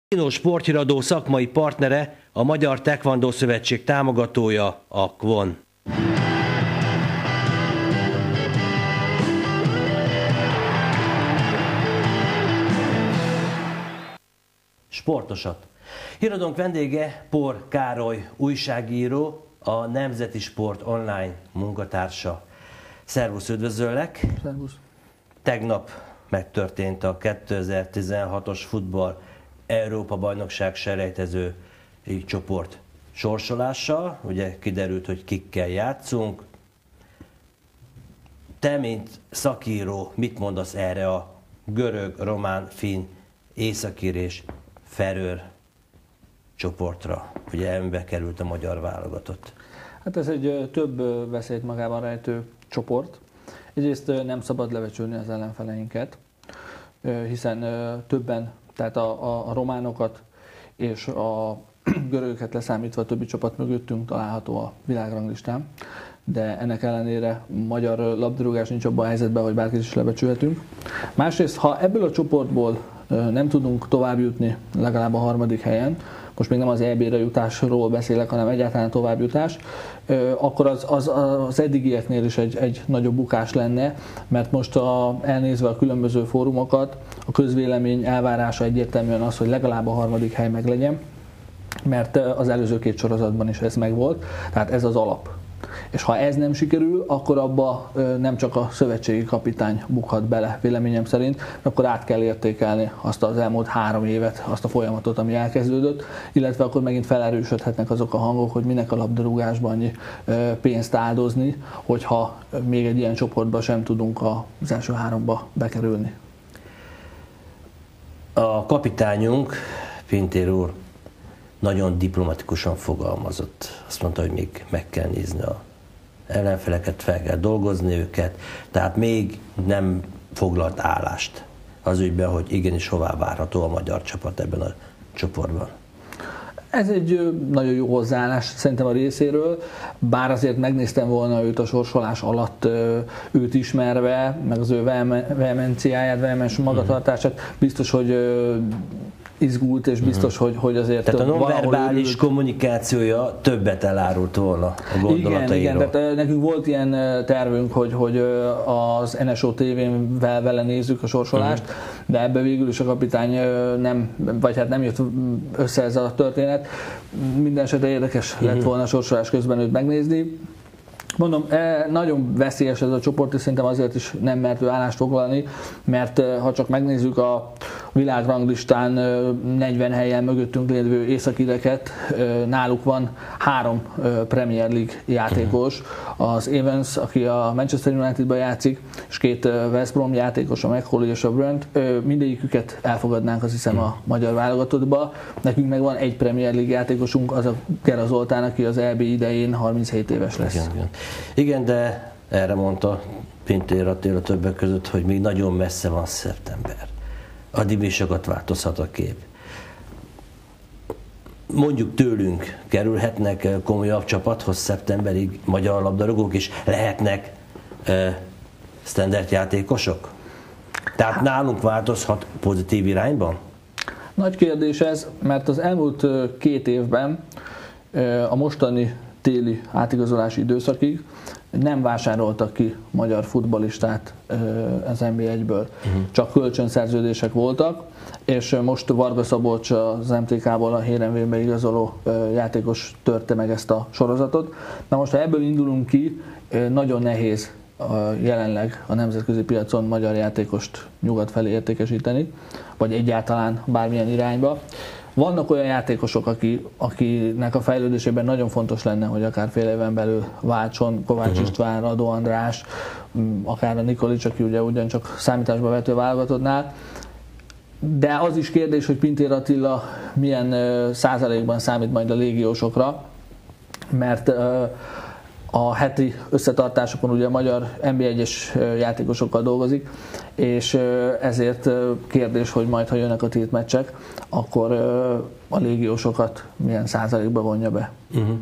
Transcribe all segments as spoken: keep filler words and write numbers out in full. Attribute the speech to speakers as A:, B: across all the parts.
A: Kino sporthíradó szakmai partnere, a Magyar Taekwondo Szövetség támogatója, a ká vé o en. Sportosat. Híradónk vendége Por Károly újságíró, a Nemzeti Sport Online munkatársa. Szervusz, üdvözöllek!
B: Szervusz!
A: Tegnap megtörtént a kétezer-tizenhatos futball Európa-bajnokság selejtező csoport sorsolása. Ugye kiderült, hogy kikkel játszunk. Te, mint szakíró, mit mondasz erre a görög, román, finn, északír és feröer csoportra? Ugye ebbe került a magyar válogatott.
B: Hát ez egy több veszélyt magában rejtő csoport. Egyrészt nem szabad lebecsülni az ellenfeleinket, hiszen többen, tehát a, a, a románokat és a görögöket leszámítva a többi csapat mögöttünk található a világranglistán, de ennek ellenére magyar labdarúgás nincs abban a helyzetben, hogy bárkit is lebecsülhetünk. Másrészt, ha ebből a csoportból nem tudunk tovább jutni legalább a harmadik helyen, most még nem az é bé-re jutásról beszélek, hanem egyáltalán továbbjutás, akkor az, az, az eddigieknél is egy, egy nagyobb bukás lenne, mert most a, elnézve a különböző fórumokat, a közvélemény elvárása egyértelműen az, hogy legalább a harmadik hely meglegyen, mert az előző két sorozatban is ez megvolt, tehát ez az alap. És ha ez nem sikerül, akkor abba nem csak a szövetségi kapitány bukhat bele, véleményem szerint, akkor át kell értékelni azt az elmúlt három évet, azt a folyamatot, ami elkezdődött, illetve akkor megint felerősödhetnek azok a hangok, hogy minek a labdarúgásban annyi pénzt áldozni, hogyha még egy ilyen csoportba sem tudunk az első háromba bekerülni.
A: A kapitányunk, Pintér úr, nagyon diplomatikusan fogalmazott. Azt mondta, hogy még meg kell nézni az ellenfeleket, fel kell dolgozni őket, tehát még nem foglalt állást az ügyben, hogy igenis hová várható a magyar csapat ebben a csoportban.
B: Ez egy nagyon jó hozzáállás szerintem a részéről, bár azért megnéztem volna őt a sorsolás alatt, őt ismerve, meg az ő vehemenciáját, vehemens magatartását, biztos, hogy izgult, és biztos, uh-huh. hogy, hogy azért...
A: Tehát a nonverbális kommunikációja többet elárult volna a gondolatairól.
B: Igen, igen, tehát nekünk volt ilyen tervünk, hogy, hogy az en es o té vén-vel vele nézzük a sorsolást, uh-huh. de ebbe végül is a kapitány nem, vagy hát nem jött össze ez a történet. Minden esetre érdekes uh-huh. lett volna a sorsolás közben őt megnézni. Mondom, nagyon veszélyes ez a csoport, és szerintem azért is nem mert ő állást foglalni, mert ha csak megnézzük a világranglistán negyven helyen mögöttünk lévő északíreket, náluk van három Premier League játékos, az Evans, aki a Manchester Unitedban játszik, és két West Brom játékos, a McCauley és a Brunt, mindegyiküket elfogadnánk, azt hiszem, a magyar válogatottba. Nekünk meg van egy Premier League játékosunk, az a Gera Zoltán, aki az é bé idején harminchét éves lesz.
A: Igen, igen. igen, de erre mondta Pintér Attila többek között, hogy még nagyon messze van szeptember. Addig még sokat változhat a kép. Mondjuk tőlünk kerülhetnek komolyabb csapathoz szeptemberig magyar labdarúgók, és lehetnek uh, standard játékosok? Tehát nálunk változhat pozitív irányban?
B: Nagy kérdés ez, mert az elmúlt két évben a mostani téli átigazolási időszakig nem vásároltak ki magyar futballistát az en bé egyből. Uh-huh. Csak kölcsönszerződések voltak, és most Varga Szabolcs az em té ká-ból a Hérenvérbe igazoló játékos törte meg ezt a sorozatot. Na most, ha ebből indulunk ki, nagyon nehéz jelenleg a nemzetközi piacon magyar játékost nyugat felé értékesíteni, vagy egyáltalán bármilyen irányba. Vannak olyan játékosok, aki, akinek a fejlődésében nagyon fontos lenne, hogy akár fél éven belül váltson, Kovács uh-huh. István, Radó András, akár a Nikolics, aki ugye ugyancsak számításba vető válogatottnál. De az is kérdés, hogy Pintér Attila milyen uh, százalékban számít majd a légiósokra, mert uh, a heti összetartásokon ugye a magyar en bé egyes játékosokkal dolgozik, és ezért kérdés, hogy majd, ha jönnek a tétmeccsek, akkor a légiósokat milyen százalékba vonja be. Uh-huh.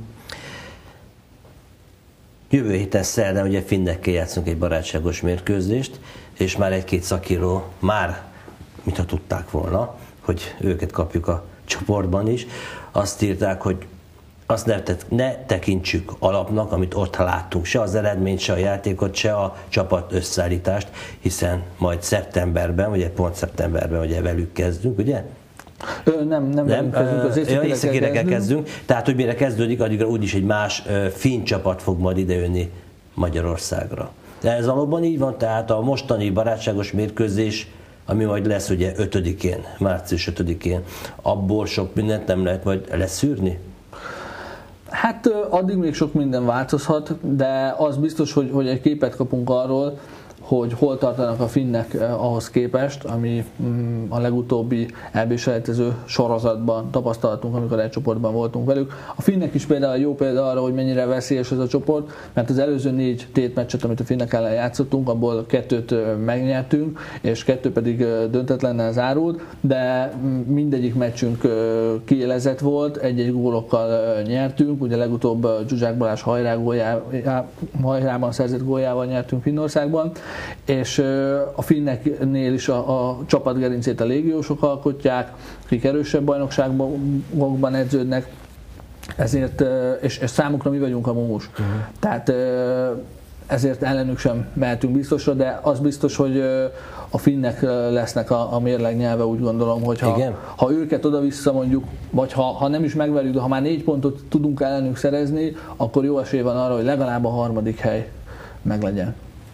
A: Jövő héten szerdán ugye finnekkel játszunk egy barátságos mérkőzést, és már egy-két szakíró már, mintha tudták volna, hogy őket kapjuk a csoportban is, azt írták, hogy azt ne, ne tekintsük alapnak, amit ott láttunk, se az eredményt, se a játékot, se a csapat összeállítást, hiszen majd szeptemberben, ugye pont szeptemberben ugye velük kezdünk, ugye?
B: Ö, nem, nem, nem kezdünk, az
A: északírekkel kezdünk. kezdünk, tehát hogy mire kezdődik, addigra úgyis egy más finn csapat fog majd idejönni Magyarországra. De ez valóban így van, tehát a mostani barátságos mérkőzés, ami majd lesz ugye ötödikén, március ötödikén, abból sok mindent nem lehet majd leszűrni?
B: Hát addig még sok minden változhat, de az biztos, hogy, hogy egy képet kapunk arról, hogy hol tartanak a finnek ahhoz képest, ami a legutóbbi é bé-selejtező sorozatban tapasztaltunk, amikor egy csoportban voltunk velük. A finnek is például jó példa arra, hogy mennyire veszélyes ez a csoport, mert az előző négy tétmeccset, amit a finnek ellen játszottunk, abból kettőt megnyertünk, és kettő pedig döntetlennel zárult, de mindegyik meccsünk kiélezett volt, egy-egy gólokkal nyertünk, ugye legutóbb Zsuzsák Balázs hajrában szerzett góljával nyertünk Finnországban, és a finneknél is a, a csapatgerincét a légiósok alkotják, akik erősebb bajnokságokban edződnek, ezért, és, és számukra mi vagyunk a mumus. Uh-huh. Tehát ezért ellenük sem mehetünk biztosra, de az biztos, hogy a finnek lesznek a, a mérleg nyelve, úgy gondolom, hogy ha, ha őket oda-vissza mondjuk, vagy ha, ha nem is megverjük, de ha már négy pontot tudunk ellenük szerezni, akkor jó esély van arra, hogy legalább a harmadik hely meglegyen.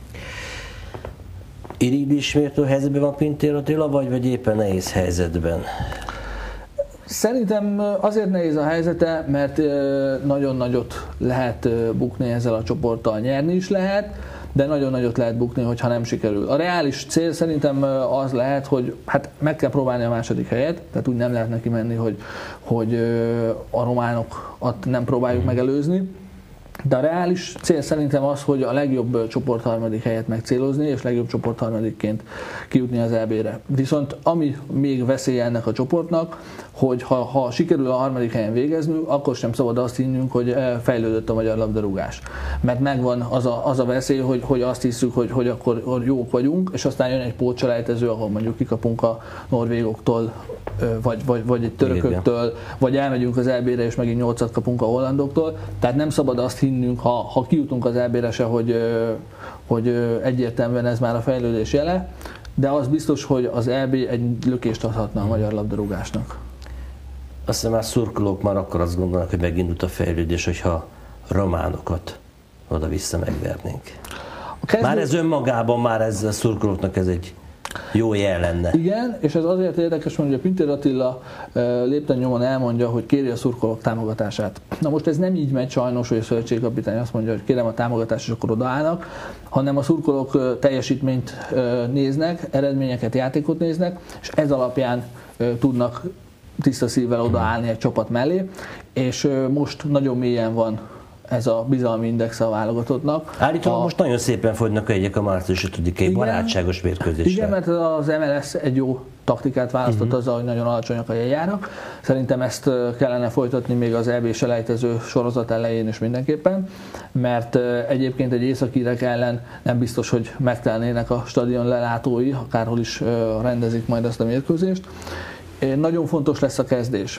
A: Irigy ismértő helyzetben van Pintér Attila, vagy, vagy éppen nehéz helyzetben?
B: Szerintem azért nehéz a helyzete, mert nagyon nagyot lehet bukni ezzel a csoporttal, nyerni is lehet, de nagyon nagyot lehet bukni, hogyha nem sikerül. A reális cél szerintem az lehet, hogy hát meg kell próbálni a második helyet, tehát úgy nem lehet neki menni, hogy, hogy a románokat nem próbáljuk megelőzni. De a reális cél szerintem az, hogy a legjobb csoportharmadik helyet megcélozni, és legjobb csoportharmadikként kijutni az é bé-re. Viszont ami még veszélye ennek a csoportnak, hogy ha, ha sikerül a harmadik helyen végeznünk, akkor sem szabad azt hinnünk, hogy fejlődött a magyar labdarúgás. Mert megvan az a, az a veszély, hogy, hogy azt hiszük, hogy, hogy akkor jók vagyunk, és aztán jön egy pótselejtező, ahol mondjuk kikapunk a norvégoktól, vagy, vagy, vagy egy törököktől, vagy elmegyünk az é bé-re, és megint nyolcat kapunk a hollandoktól. Tehát nem szabad azt hinnünk, ha, ha kijutunk az é bé-re se, hogy, hogy egyértelműen ez már a fejlődés jele, de az biztos, hogy az é bé egy lökést adhatna a magyar labdarúgásnak.
A: Azt hiszem, már szurkolók már akkor azt gondolnak, hogy megindult a fejlődés, hogyha románokat oda-vissza megvernénk. Kezdő... Már ez önmagában, már ez a szurkolóknak ez egy jó jel lenne.
B: Igen, és ez azért érdekes, hogy a Pintér Attila lépten nyomon elmondja, hogy kéri a szurkolók támogatását. Na most ez nem így megy sajnos, hogy a szövetségkapitány azt mondja, hogy kérem a támogatást, és akkor odaállnak, hanem a szurkolók teljesítményt néznek, eredményeket, játékot néznek, és ez alapján tudnak tiszta szívvel odaállni egy csapat mellé, és most nagyon mélyen van ez a bizalmi index a válogatottnak.
A: Állítólag
B: a...
A: most nagyon szépen fogynak egyek a március ötödikei barátságos mérkőzésre.
B: Igen, mert az em el es egy jó taktikát választott uh-huh. azzal, hogy nagyon alacsonyak a jegyárak. Szerintem ezt kellene folytatni még az é bé-selejtező sorozat elején is mindenképpen, mert egyébként egy északírek ellen nem biztos, hogy megtelnének a stadion lelátói, akárhol is rendezik majd ezt a mérkőzést. Nagyon fontos lesz a kezdés.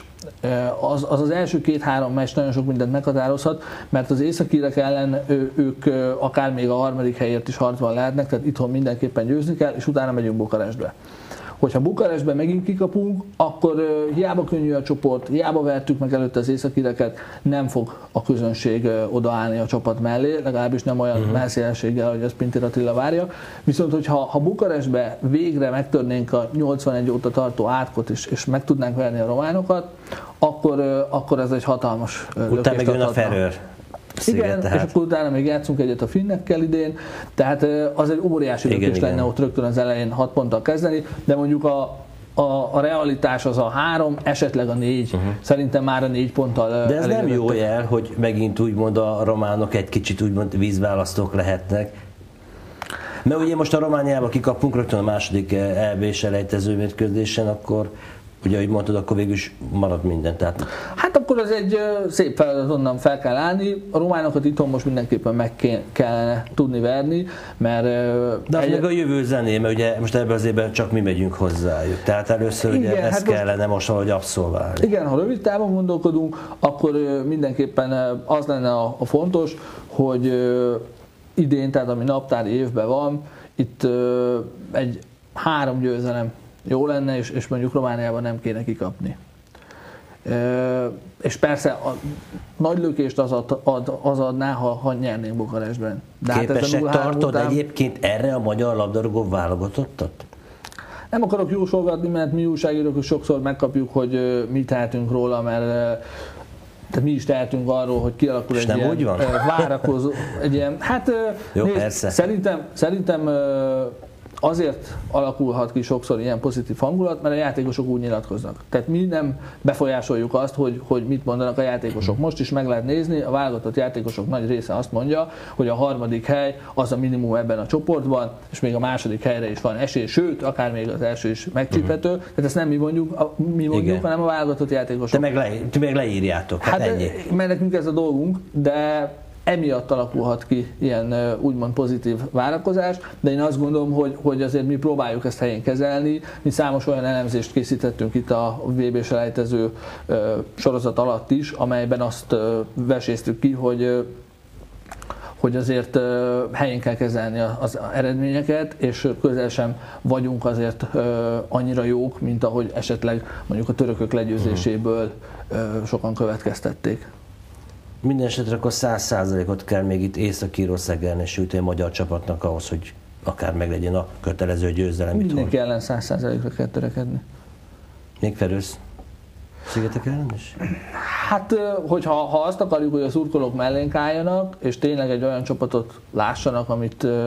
B: Az az, az első két-három meccs nagyon sok mindent meghatározhat, mert az északírek ellen ők akár még a harmadik helyért is harcban lehetnek, tehát itthon mindenképpen győzni kell, és utána megyünk Bukarestbe. Hogyha Bukarestben megint kikapunk, akkor uh, hiába könnyű a csoport, hiába vertük meg előtte az északíreket, nem fog a közönség uh, odaállni a csapat mellé, legalábbis nem olyan uh-huh. messzélességgel, hogy ezt Pintér Attila várja. Viszont, hogyha ha Bukarestbe végre megtörnénk a nyolcvanegy óta tartó átkot is, és meg tudnánk verni a románokat, akkor, uh, akkor ez egy hatalmas uh, lökést
A: utána meg jön a Ferőr.
B: Igen, tehát. És akkor utána még játszunk egyet a finnekkel idén, tehát az egy óriási lökés lenne ott rögtön az elején hat ponttal kezdeni, de mondjuk a, a, a realitás az a három, esetleg a négy, uh-huh. szerintem már a négy ponttal.
A: De ez nem jó jel, hogy megint úgymond a románok egy kicsit úgymond vízválasztók lehetnek. Mert ugye most a Romániába kikapunk rögtön a második é bé-selejtező mérkőzésen, akkor ugye, ahogy mondtad, akkor végül is marad minden. Tehát...
B: Hát akkor az egy szép feladat, onnan fel kell állni. A románokat itthon most mindenképpen meg kellene tudni verni, mert...
A: De
B: egy...
A: meg a jövő zené, mert ugye most ebben az évben csak mi megyünk hozzájuk. Tehát először igen, ugye ezt hát kellene most valahogy abszolválni.
B: Igen, ha rövid távon gondolkodunk, akkor mindenképpen az lenne a, a fontos, hogy idén, tehát ami naptári évben van, itt egy három győzelem jó lenne, és, és mondjuk Romániában nem kéne kikapni. E, és persze a nagy lökést az, ad, ad, az adná, ha, ha nyernénk Bukarestben. De
A: képesek
B: hát
A: tartod
B: után...
A: egyébként erre a magyar labdarúgó válogatottat?
B: Nem akarok jósolgatni, mert mi újságírók sokszor megkapjuk, hogy mit tehetünk róla, mert tehát mi is tehetünk arról, hogy kialakul egy ilyen
A: van?
B: várakozó, egy ilyen, hát
A: jó,
B: nézd,
A: persze.
B: Szerintem, szerintem azért alakulhat ki sokszor ilyen pozitív hangulat, mert a játékosok úgy nyilatkoznak. Tehát mi nem befolyásoljuk azt, hogy, hogy mit mondanak a játékosok. Most is meg lehet nézni, a válogatott játékosok nagy része azt mondja, hogy a harmadik hely az a minimum ebben a csoportban, és még a második helyre is van esély, sőt, akár még az első is megcsíphető. Uh-huh. Tehát ezt nem mi mondjuk, mi mondjuk, hanem a válogatott játékosok.
A: Te meg, le, te meg leírjátok, hát, hát ennyi.
B: Mert nekünk ez a dolgunk, de emiatt alakulhat ki ilyen úgymond pozitív várakozás, de én azt gondolom, hogy, hogy azért mi próbáljuk ezt helyén kezelni. Mi számos olyan elemzést készítettünk itt a vé bé-selejtező sorozat alatt is, amelyben azt veséztük ki, hogy hogy azért helyén kell kezelni az eredményeket, és közel sem vagyunk azért annyira jók, mint ahogy esetleg mondjuk a törökök legyőzéséből sokan következtették.
A: Minden esetre akkor száz százalékot kell még itt Észak-Írország ellen sütni a magyar csapatnak ahhoz, hogy akár meglegyen a kötelező győzelem.
B: Mindenki ellen száz százalékra kell törekedni.
A: Még Ferösz szigetek ellen is?
B: Hát, hogyha ha azt akarjuk, hogy a szurkolók mellénk álljanak, és tényleg egy olyan csapatot lássanak, amit uh,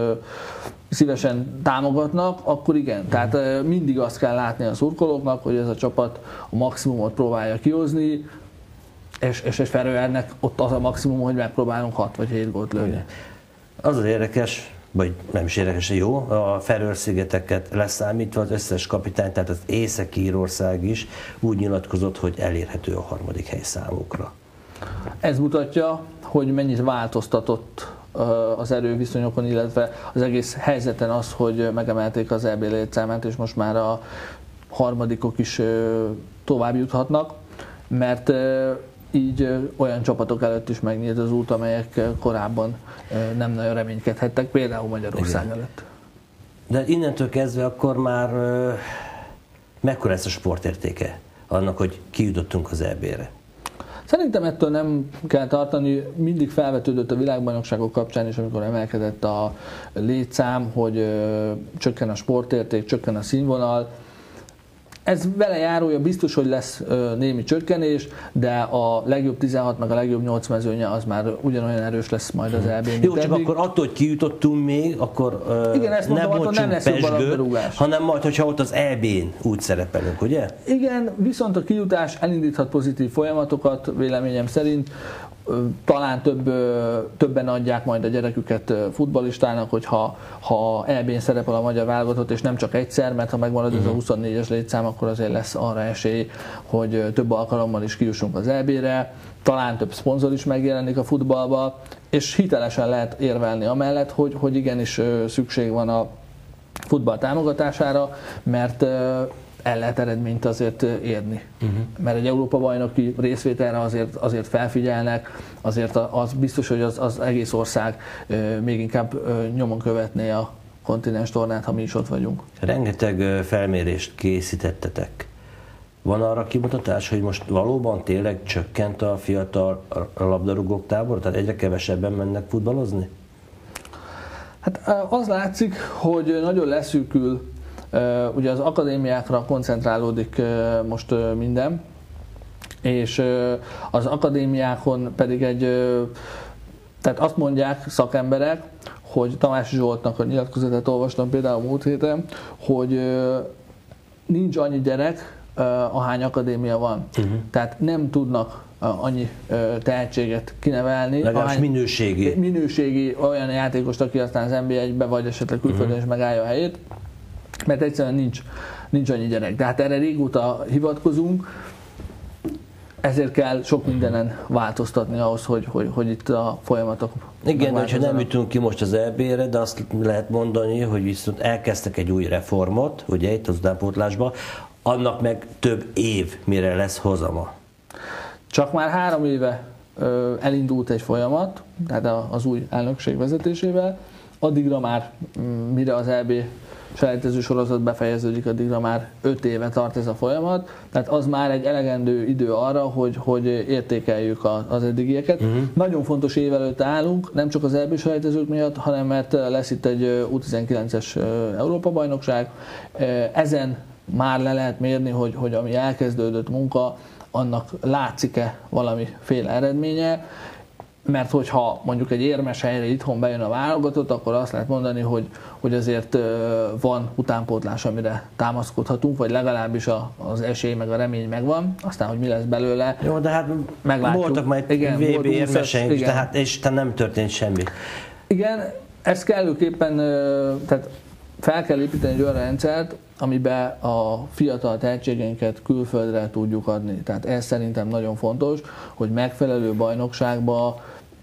B: szívesen támogatnak, akkor igen. Mm. Tehát uh, mindig azt kell látni a szurkolóknak, hogy ez a csapat a maximumot próbálja kihozni, és, és egy Ferőernek ott az a maximum, hogy megpróbálunk hat vagy hét gólt lőni.
A: Az az érdekes, vagy nem is érdekes, jó, a Feröer-szigeteket leszámítva az összes kapitány, tehát az Észak-Írország is úgy nyilatkozott, hogy elérhető a harmadik hely számukra.
B: Ez mutatja, hogy mennyit változtatott az erőviszonyokon, illetve az egész helyzeten az, hogy megemelték az é bé létszámát, és most már a harmadikok is tovább juthatnak, mert így olyan csapatok előtt is megnyílt az út, amelyek korábban nem nagyon reménykedhettek, például Magyarország igen. előtt.
A: De innentől kezdve akkor már mekkora lesz a sportértéke annak, hogy kijutottunk az é bé-re?
B: Szerintem ettől nem kell tartani, mindig felvetődött a világbajnokságok kapcsán is, amikor emelkedett a létszám, hogy csökken a sportérték, csökken a színvonal. Ez vele járója, biztos, hogy lesz ö, némi csökkenés, de a legjobb tizenhat meg a legjobb nyolc mezőnye az már ugyanolyan erős lesz majd az é bén.
A: Jó, csak eddig. Akkor attól, hogy kijutottunk még, akkor ö,
B: igen, ezt mondom,
A: nem,
B: nem lesz jobb a labdarúgás.
A: Hanem majd, hogyha ott az é bén úgy szerepelünk, ugye?
B: Igen, viszont a kijutás elindíthat pozitív folyamatokat, véleményem szerint. Talán több, többen adják majd a gyereküket futballistának, hogyha ha é bén szerepel a magyar válogatott, és nem csak egyszer, mert ha megmarad ez a huszonnégyes létszám, akkor azért lesz arra esély, hogy több alkalommal is kijussunk az é bére, talán több szponzor is megjelenik a futballba, és hitelesen lehet érvelni amellett, hogy, hogy igenis szükség van a futball támogatására, mert el lehet eredményt azért érni. Uh-huh. Mert egy Európa-bajnoki részvételre azért, azért felfigyelnek, azért az biztos, hogy az, az egész ország még inkább nyomon követné a kontinens tornát, ha mi is ott vagyunk.
A: Rengeteg felmérést készítettetek. Van arra kimutatás, hogy most valóban tényleg csökkent a fiatal labdarúgók tábor? Tehát egyre kevesebben mennek futballozni?
B: Hát az látszik, hogy nagyon leszűkül. Ugye az akadémiákra koncentrálódik most minden, és az akadémiákon pedig egy, tehát azt mondják szakemberek, hogy Tamási Zsoltnak a nyilatkozatát olvastam például múlt héten, hogy nincs annyi gyerek, ahány akadémia van. Uh-huh. Tehát nem tudnak annyi tehetséget kinevelni.
A: Legalábbis minőségi.
B: Minőségi olyan játékost, aki aztán az en bé egybe vagy esetleg külföldön is megállja a helyét, mert egyszerűen nincs nincs annyi gyerek. De hát erre régóta hivatkozunk, ezért kell sok mindenen változtatni ahhoz, hogy, hogy, hogy itt a folyamatok
A: igen, de ha nem jutunk ki most az é bé-re, de azt lehet mondani, hogy viszont elkezdtek egy új reformot, ugye itt az utánpótlásban, annak meg több év, mire lesz hozama.
B: Csak már három éve ö, elindult egy folyamat, tehát az új elnökség vezetésével, addigra már, mire az é bé selejtező sorozat befejeződik, addigra már öt éve tart ez a folyamat, tehát az már egy elegendő idő arra, hogy, hogy értékeljük az eddigieket. Uh-huh. Nagyon fontos év előtt állunk, nem csak az é bé selejtezők miatt, hanem mert lesz itt egy U tizenkilences Európa-bajnokság. Ezen már le lehet mérni, hogy, hogy ami elkezdődött munka, annak látszik-e valamiféle eredménye, mert hogyha mondjuk egy érmes helyre itthon bejön a válogatott, akkor azt lehet mondani, hogy, hogy azért van utánpótlás, amire támaszkodhatunk, vagy legalábbis az esély meg a remény megvan, aztán, hogy mi lesz belőle,
A: jó, de hát
B: meglátjuk.
A: Voltak majd vé bé érmeseink, tehát és te nem történt semmi.
B: Igen, ezt kellőképpen, tehát fel kell építeni egy olyan rendszert, amiben a fiatal tehetségeinket külföldre tudjuk adni. Tehát ez szerintem nagyon fontos, hogy megfelelő bajnokságba,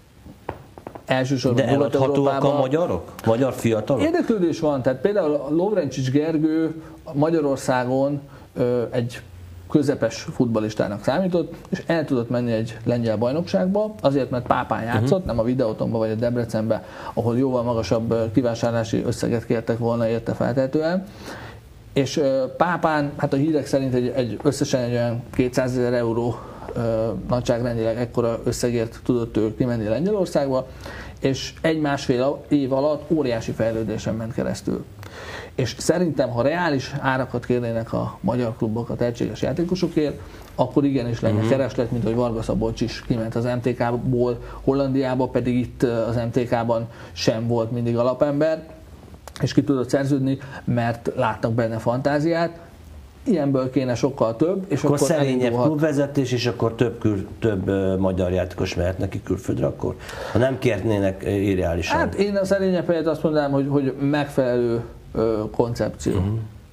B: elsősorban
A: de eladhatóak a magyarok? Magyar fiatalok?
B: Érdeklődés van, tehát például a Lovrencsics Gergő Magyarországon egy közepes futballistának számított, és el tudott menni egy lengyel bajnokságba, azért, mert Pápán játszott, uh-huh. nem a Videótonba vagy a Debrecenbe, ahol jóval magasabb kivásárlási összeget kértek volna érte feltehetően. És Pápán, hát a hírek szerint egy, egy összesen egy olyan kétszázezer euró nagyságrendileg ekkora összegért tudott ő kimenni Lengyelországba, és egy-másfél év alatt óriási fejlődésen ment keresztül. És szerintem, ha reális árakat kérnének a magyar klubok a tehetséges játékosokért, akkor igenis lenne uh-huh. kereslet, mint hogy Varga Szabolcs is kiment az em té ká-ból Hollandiába, pedig itt az em té ká-ban sem volt mindig alapember, és ki tudott szerződni, mert látnak benne fantáziát. Ilyenből kéne sokkal több, és
A: akkor,
B: akkor
A: szerényebb klubvezetés, és akkor több, kül, több uh, magyar játékos mehet neki külföldre, akkor ha nem kérnének irreálisan.
B: Hát én a szerényebb helyet azt mondanám, hogy, hogy megfelelő uh, koncepció. Uh-huh.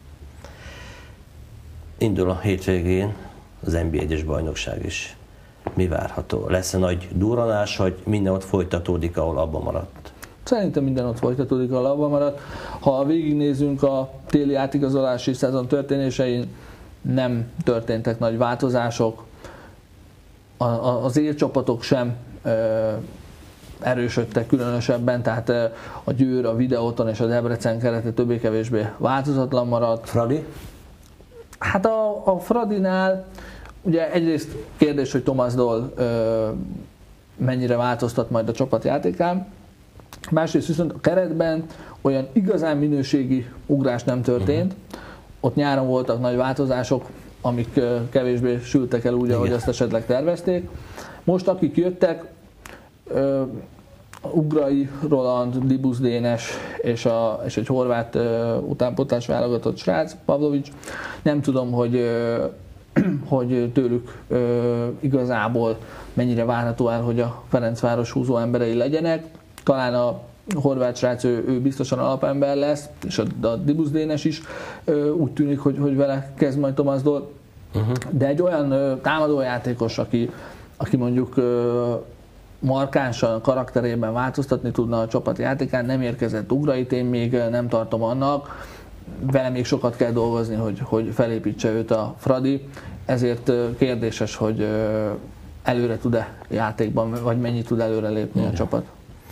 A: Indul a hétvégén az en bé egyes bajnokság is. Mi várható? Lesz-e nagy durranás, hogy minden ott folytatódik, ahol abban maradt?
B: Szerintem minden ott folytatódik, ahol abban maradt. Ha végignézünk a téli átigazolási szezon történésein, nem történtek nagy változások. A, a, az élcsapatok sem ö, erősödtek különösebben, tehát ö, a Győr, a Videóton és a Debrecen kerete többé-kevésbé változatlan maradt.
A: Fradi?
B: Hát a, a Fradinál ugye egyrészt kérdés, hogy Thomas Doll ö, mennyire változtat majd a csapatjátékán. Másrészt viszont a keretben olyan igazán minőségi ugrás nem történt. Uh-huh. Ott nyáron voltak nagy változások, amik kevésbé sültek el úgy, ahogy azt esetleg tervezték. Most akik jöttek, uh, Ugrai Roland, Dibusz Dénes és, a, és egy horvát uh, utánpótlás válogatott srác, Pavlovics. Nem tudom, hogy, uh, hogy tőlük uh, igazából mennyire várható el, hogy a Ferencváros húzó emberei legyenek. Talán a horvát srác, ő, ő biztosan alapember lesz, és a, a Dibusz Dénes is ö, úgy tűnik, hogy, hogy vele kezd majd Thomas Doll. Uh-huh. De egy olyan ö, támadójátékos, aki, aki mondjuk ö, markánsan karakterében változtatni tudna a csapat játékán, nem érkezett Ugrait, én még nem tartom annak. Vele még sokat kell dolgozni, hogy, hogy felépítse őt a Fradi, ezért ö, kérdéses, hogy ö, előre tud-e játékban, vagy mennyit tud előre lépni uh-huh. a csapat.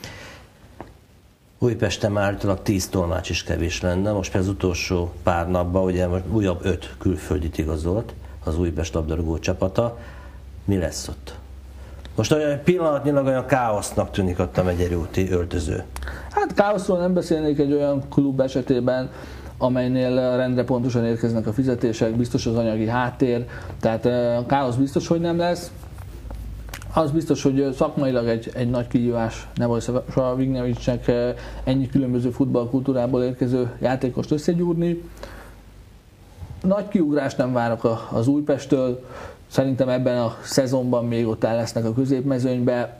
A: Újpesten már állítólag tíz tolmács is kevés lenne, most az utolsó pár napban ugye most újabb öt külföldit igazolt az Újpest labdarúgó csapata. Mi lesz ott? Most olyan pillanatnyilag olyan káosznak tűnik ott a Megyeri úti öltöző.
B: Hát káoszról nem beszélnék egy olyan klub esetében, amelynél rendre pontosan érkeznek a fizetések, biztos az anyagi háttér, tehát káosz biztos, hogy nem lesz. Az biztos, hogy szakmailag egy, egy nagy kihívás Nebojša Vignjevicsnek ennyi különböző futballkultúrából érkező játékost összegyúrni. Nagy kiugrást nem várok az Újpesttől, szerintem ebben a szezonban még ott el lesznek a középmezőnybe.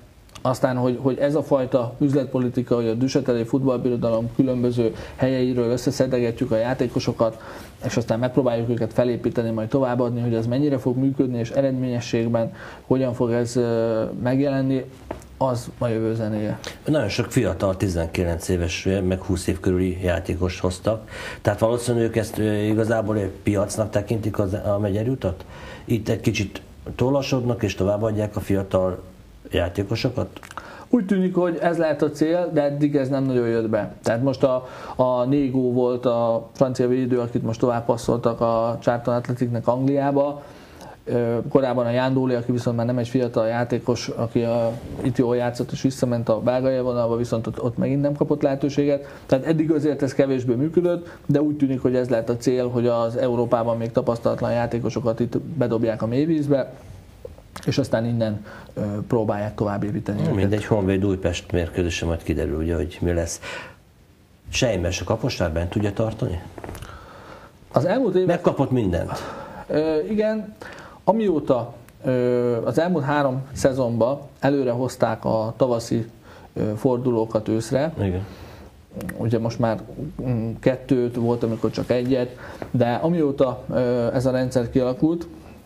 B: Aztán, hogy, hogy ez a fajta üzletpolitika, hogy a Düsseldorfi futballbirodalom különböző helyeiről összeszedegetjük a játékosokat, és aztán megpróbáljuk őket felépíteni, majd továbbadni, hogy ez mennyire fog működni, és eredményességben hogyan fog ez megjelenni, az a jövő zenéje. Nagyon
A: sok fiatal, tizenkilenc éves, meg húsz év körüli játékos hoztak. Tehát valószínűleg ők ezt igazából egy piacnak tekintik az, a Megyeri-utat? Itt egy kicsit tollasodnak és továbbadják a fiatal játékosokat?
B: Úgy tűnik, hogy ez lehet a cél, de eddig ez nem nagyon jött be. Tehát most a, a Négó volt a francia védő, akit most tovább passzoltak a Charlton Athleticnek Angliába. Korábban a Jándóli, aki viszont már nem egy fiatal játékos, aki a, itt jól játszott és visszament a belga élvonalba, viszont ott, ott megint nem kapott lehetőséget. Tehát eddig azért ez kevésbé működött, de úgy tűnik, hogy ez lehet a cél, hogy az Európában még tapasztalatlan játékosokat itt bedobják a mélyvízbe, és aztán innen ö, próbálják tovább építeni.
A: Mindegy, Honvéd Újpest mérkőzése majd kiderül, ugye, hogy mi lesz. Sejmes a Kaposvár bent tudja tartani?
B: Az elmúlt évek...
A: Megkapott mindent.
B: Ö, igen. Amióta az elmúlt három szezonban előre hozták a tavaszi fordulókat őszre, igen. Ugye most már kettőt volt, amikor csak egyet, de amióta ez a rendszer kialakult,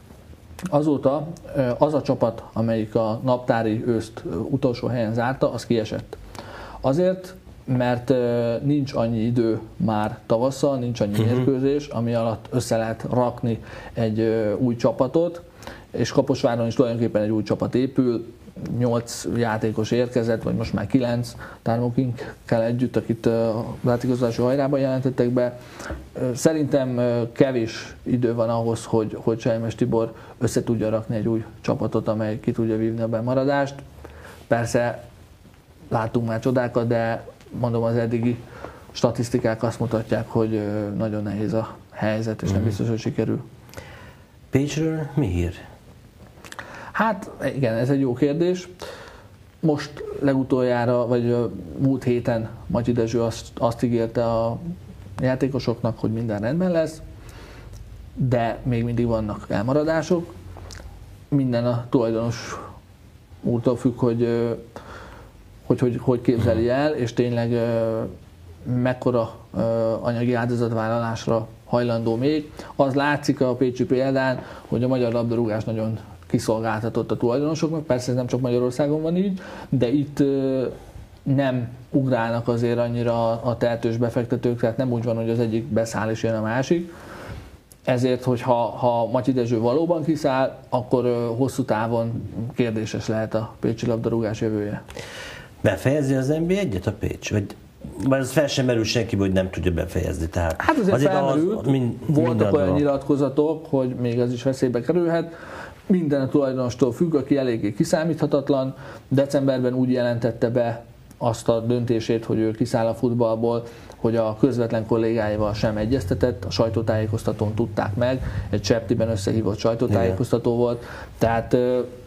B: azóta az a csapat, amelyik a naptári őszt utolsó helyen zárta, az kiesett. Azért, mert nincs annyi idő már tavasszal, nincs annyi uh-huh. mérkőzés, ami alatt össze lehet rakni egy új csapatot, és Kaposváron is tulajdonképpen egy új csapat épül, nyolc játékos érkezett, vagy most már kilenc Tármokinkkel együtt, akit a átigazolási hajrában jelentettek be. Szerintem kevés idő van ahhoz, hogy, hogy Sejmes Tibor össze tudja rakni egy új csapatot, amely ki tudja vívni a bemaradást. Persze látunk már csodákat, de mondom, az eddigi statisztikák azt mutatják, hogy nagyon nehéz a helyzet, és nem biztos, hogy sikerül.
A: Pécsről mi hír?
B: Hát igen, ez egy jó kérdés. Most legutoljára, vagy múlt héten Matyi Dezső azt, azt ígérte a játékosoknak, hogy minden rendben lesz, de még mindig vannak elmaradások. Minden a tulajdonos úrtól függ, hogy hogy, hogy hogy képzeli el, és tényleg mekkora anyagi áldozatvállalásra hajlandó még. Az látszik a pécsi példán, hogy a magyar labdarúgás nagyon kiszolgáltatott a tulajdonosoknak, persze ez nem csak Magyarországon van így, de itt nem ugrálnak azért annyira a tehetős befektetők, tehát nem úgy van, hogy az egyik beszáll és jön a másik. Ezért, hogyha ha Matyi Dezső valóban kiszáll, akkor hosszú távon kérdéses lehet a pécsi labdarúgás jövője.
A: Befejezi az en bé egyet a Pécs? Vagy már az fel sem merül senki, hogy nem tudja befejezni. Tehát
B: hát azért, azért felmerült, az, mind, voltak olyan nyilatkozatok, hogy még az is veszélybe kerülhet. Minden a tulajdonostól függ, aki eléggé kiszámíthatatlan. Decemberben úgy jelentette be azt a döntését, hogy ő kiszáll a futballból, hogy a közvetlen kollégáival sem egyeztetett, a sajtótájékoztatón tudták meg, egy Cseptiben összehívott sajtótájékoztató igen. volt. Tehát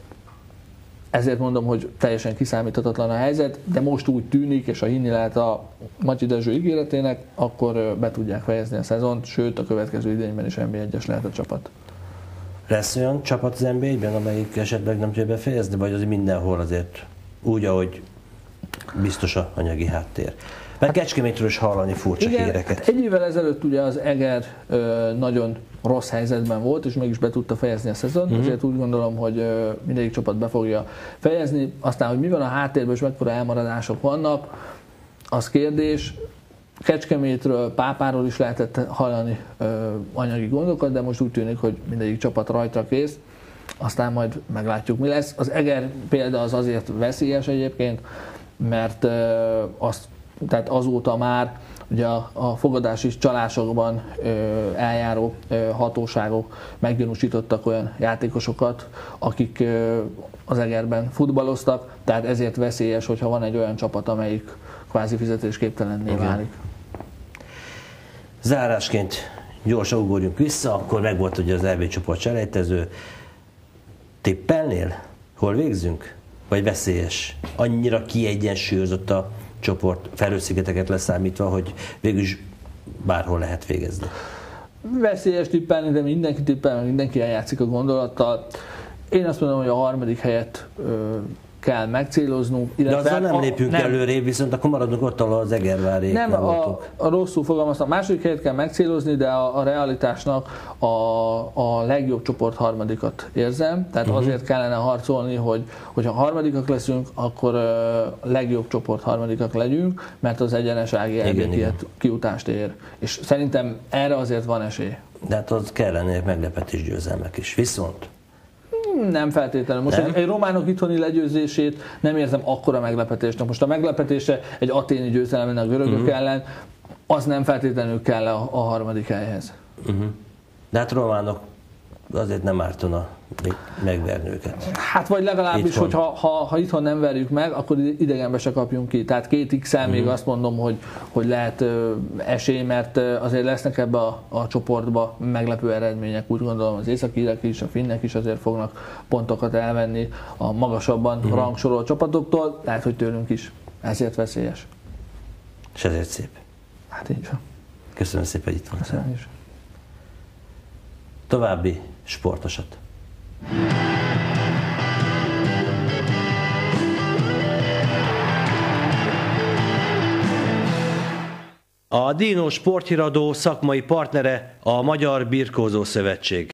B: ezért mondom, hogy teljesen kiszámíthatatlan a helyzet, de most úgy tűnik, és ha hinni lehet a Matyi Dezső ígéretének, akkor be tudják fejezni a szezont, sőt a következő idényben is en bé egyes lehet a csapat.
A: Lesz olyan csapat az en bé egyben, amelyik esetleg nem tudja befejezni, vagy az mindenhol azért úgy, ahogy biztos a anyagi háttér? Mert hát, Kecskemétről is hallani furcsa igen, híreket. Hát
B: egy évvel ezelőtt ugye az Eger ö, nagyon rossz helyzetben volt, és mégis be tudta fejezni a szezont, uh-huh. ezért úgy gondolom, hogy ö, mindegyik csapat be fogja fejezni. Aztán, hogy mi van a háttérben, és mekkora elmaradások vannak, az kérdés. Kecskemétről, Pápáról is lehetett hallani ö, anyagi gondokat, de most úgy tűnik, hogy mindegyik csapat rajta kész. Aztán majd meglátjuk, mi lesz. Az Eger példa az azért veszélyes egyébként, mert ö, azt tehát azóta már ugye a, a fogadási csalásokban ö, eljáró ö, hatóságok meggyanúsítottak olyan játékosokat, akik ö, az Egerben futballoztak, tehát ezért veszélyes, hogyha van egy olyan csapat, amelyik kvázi fizetésképtelenné válik.
A: Zárásként gyorsan ugorjunk vissza, akkor megvolt ugye az é bé csoport selejtező. Tippelnél? Hol végzünk? Vagy veszélyes? Annyira kiegyensúlyozott a csoport, Feröer-szigeteket leszámítva, hogy végülis bárhol lehet végezni.
B: Veszélyes tippelni, de mindenki tippel, mindenki eljátszik a gondolattal. Én azt mondom, hogy a harmadik helyet ö, kell megcéloznunk.
A: De azzal nem
B: a,
A: lépünk nem. előrébb, viszont akkor maradunk ott, ahol az Egervári.
B: Nem, a, a rosszul fogalmaztam. A második helyet kell megcélozni, de a, a realitásnak a, a legjobb csoport harmadikat érzem. Tehát uh-huh. azért kellene harcolni, hogy hogyha harmadikak leszünk, akkor a legjobb csoport harmadikak legyünk, mert az egyenesági elvétiet kiutást ér. És szerintem erre azért van esély.
A: De hát az kellene meglepetés győzelmek is. Viszont
B: nem feltétlenül. Most egy, egy románok itthoni legyőzését nem érzem akkora meglepetésnek. Most a meglepetése egy aténi győzelem a görögök uh-huh. ellen, az nem feltétlenül kell a, a harmadik helyhez.
A: Uh-huh. De hát románok azért nem ártana megverni őket.
B: Hát vagy legalábbis, hogy ha, ha, ha itthon nem verjük meg, akkor idegenbe se kapjunk ki. Tehát két x-el uh-huh. még azt mondom, hogy, hogy lehet ö, esély, mert azért lesznek ebbe a, a csoportba meglepő eredmények. Úgy gondolom az északírek is, a finnek is azért fognak pontokat elvenni a magasabban uh-huh. rangsorolt csapatoktól. Lehet, hogy tőlünk is. Ezért veszélyes.
A: És ezért szép.
B: Hát így van.
A: Köszönöm szépen, hogy itt voltál.
B: Köszönöm is.
A: További sportosat. A Dino Sporthíradó szakmai partnere a Magyar Birkózó Szövetség.